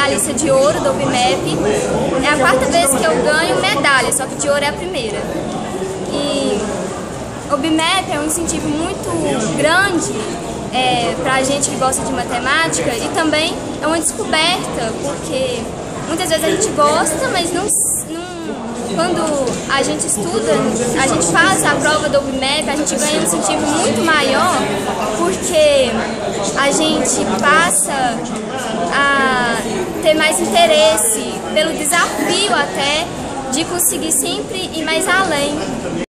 finalista de ouro do Obmep. É a quarta vez que eu ganho medalha, só que de ouro é a primeira. E o Obmep é um incentivo muito grande para a gente que gosta de matemática e também é uma descoberta, porque muitas vezes a gente gosta, mas quando a gente estuda, a gente faz a prova do Obmep, a gente ganha um incentivo muito maior, porque a gente passa a ter mais interesse pelo desafio até de conseguir sempre ir mais além.